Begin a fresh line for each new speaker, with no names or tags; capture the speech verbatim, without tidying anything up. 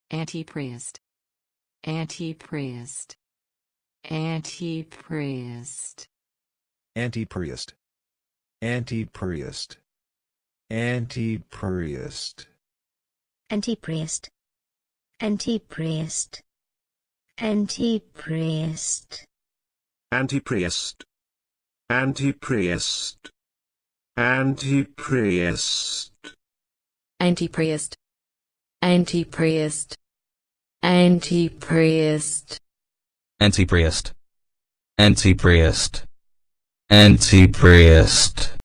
antipriest, antipriest, antipriest,
antipriest, antipriest, antipriest,
antipriest, antipriest, antipriest,
antipriest, antipriest, antipriest,
antipriest, antipriest, antipriest,
antipriest, antipriest, antipriest.